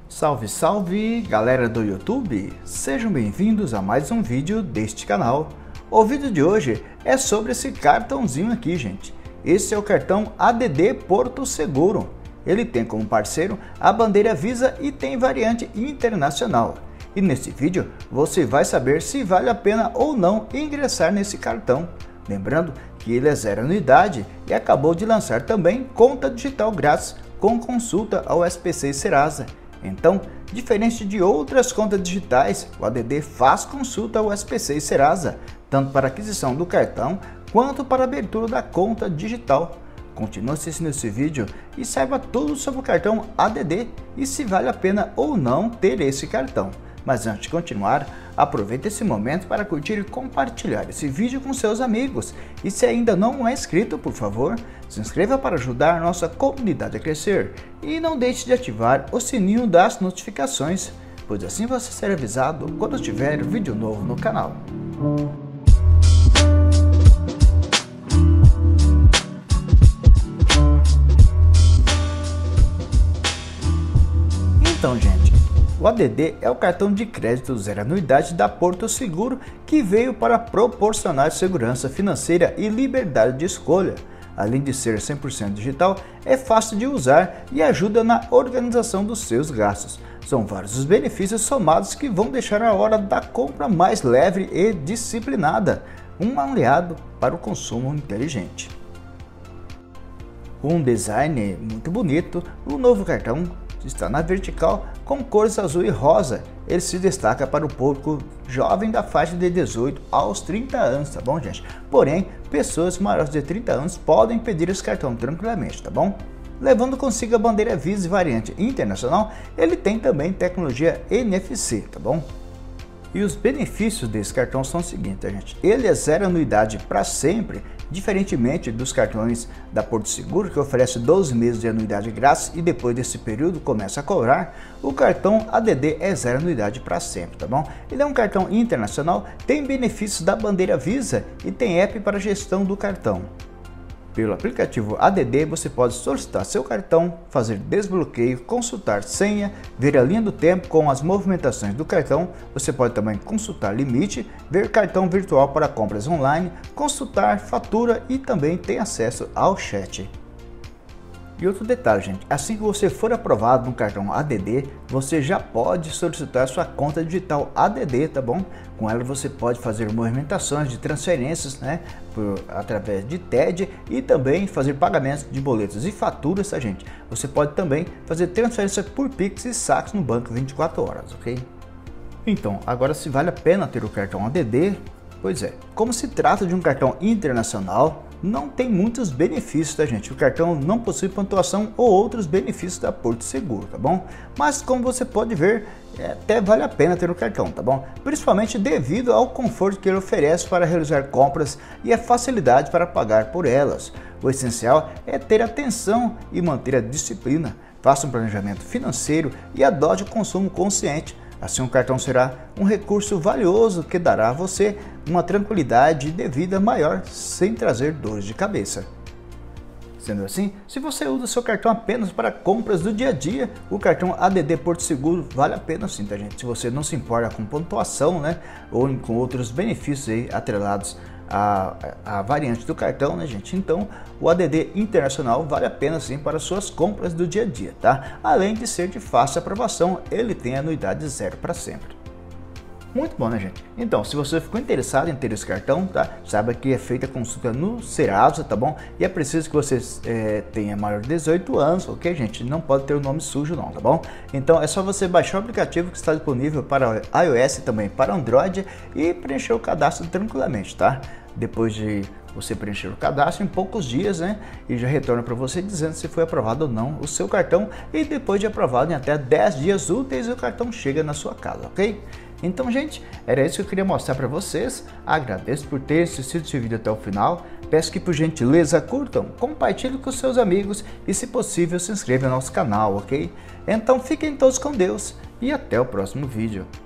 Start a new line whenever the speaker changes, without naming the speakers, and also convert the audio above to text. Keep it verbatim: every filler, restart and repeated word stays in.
Salve, salve, galera do YouTube! Sejam bem-vindos a mais um vídeo deste canal. O vídeo de hoje é sobre esse cartãozinho aqui, gente. Esse é o cartão A D D Porto Seguro. Ele tem como parceiro a bandeira Visa e tem variante internacional. E nesse vídeo você vai saber se vale a pena ou não ingressar nesse cartão. Lembrando que ele é zero anuidade e acabou de lançar também conta digital grátis com consulta ao S P C Serasa. Então, diferente de outras contas digitais, o A D D faz consulta ao S P C Serasa, tanto para aquisição do cartão quanto para abertura da conta digital. Continue assistindo esse vídeo e saiba tudo sobre o cartão A D D e se vale a pena ou não ter esse cartão. Mas antes de continuar, aproveite esse momento para curtir e compartilhar esse vídeo com seus amigos. E se ainda não é inscrito, por favor, se inscreva para ajudar a nossa comunidade a crescer. E não deixe de ativar o sininho das notificações, pois assim você será avisado quando tiver vídeo novo no canal. Então, gente, o A D D é o cartão de crédito zero anuidade da Porto Seguro que veio para proporcionar segurança financeira e liberdade de escolha. Além de ser cem por cento digital, é fácil de usar e ajuda na organização dos seus gastos. São vários os benefícios somados que vão deixar a hora da compra mais leve e disciplinada, um aliado para o consumo inteligente. Com um design muito bonito, o novo cartão está na vertical com cores azul e rosa. Ele se destaca para o público jovem da faixa de dezoito aos trinta anos, tá bom, gente? Porém, pessoas maiores de trinta anos podem pedir esse cartão tranquilamente, tá bom? Levando consigo a bandeira Visa e variante internacional, ele tem também tecnologia N F C, tá bom? E os benefícios desse cartão são os seguintes, gente. Ele é zero anuidade para sempre, diferentemente dos cartões da Porto Seguro, que oferece doze meses de anuidade grátis e depois desse período começa a cobrar. O cartão A D D é zero anuidade para sempre, tá bom? Ele é um cartão internacional, tem benefícios da bandeira Visa e tem app para gestão do cartão. Pelo aplicativo A D D você pode solicitar seu cartão, fazer desbloqueio, consultar senha, ver a linha do tempo com as movimentações do cartão. Você pode também consultar limite, ver cartão virtual para compras online, consultar fatura e também tem acesso ao chat. E outro detalhe, gente, assim que você for aprovado no cartão A D D, você já pode solicitar sua conta digital A D D, tá bom? Com ela você pode fazer movimentações de transferências, né, por, através de T E D e também fazer pagamentos de boletos e faturas, tá, gente? Você pode também fazer transferência por Pix e saques no banco vinte e quatro horas, ok? Então, agora se vale a pena ter o cartão A D D? Pois é, como se trata de um cartão internacional, não tem muitos benefícios, tá, gente? O cartão não possui pontuação ou outros benefícios da Porto Seguro, tá bom? Mas como você pode ver, é, até vale a pena ter o cartão, tá bom? Principalmente devido ao conforto que ele oferece para realizar compras e a facilidade para pagar por elas. O essencial é ter atenção e manter a disciplina. Faça um planejamento financeiro e adote o consumo consciente. Assim o cartão será um recurso valioso que dará a você uma tranquilidade de vida maior sem trazer dores de cabeça. Sendo assim, se você usa seu cartão apenas para compras do dia a dia, o cartão A D D Porto Seguro vale a pena sim, tá, gente? Se você não se importa com pontuação, né, ou com outros benefícios aí atrelados A, a variante do cartão, né, gente? Então o A D D internacional vale a pena sim para suas compras do dia a dia, tá? Além de ser de fácil aprovação, ele tem anuidade zero para sempre. Muito bom, né, gente? Então, se você ficou interessado em ter esse cartão, tá? Saiba que é feita consulta no Serasa, tá bom? E é preciso que você é, tenha maior de dezoito anos, ok, gente? Não pode ter o nome sujo não, tá bom? Então é só você baixar o aplicativo que está disponível para iOS e também para Android e preencher o cadastro tranquilamente, tá? Depois de você preencher o cadastro, em poucos dias, né, e já retorna para você dizendo se foi aprovado ou não o seu cartão, e depois de aprovado em até dez dias úteis o cartão chega na sua casa, ok? Então, gente, era isso que eu queria mostrar para vocês. Agradeço por ter assistido esse vídeo até o final. Peço que por gentileza curtam, compartilhem com seus amigos e, se possível, se inscrevam no nosso canal, ok? Então fiquem todos com Deus e até o próximo vídeo.